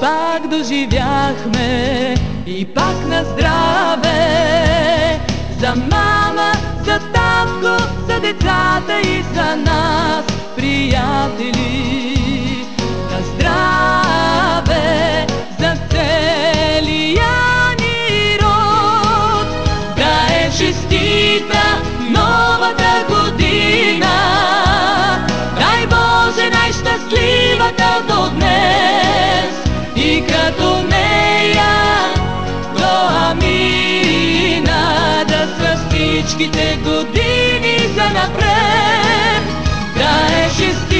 пак доживяхме и пак на здраве. За мама, за татко, за децата и за нас, приятели. На здраве за целия ни род. Да е честита новата година, дай Боже най-щастливата до днес, и като нея до амина, да са всичките години за напред. Да е честита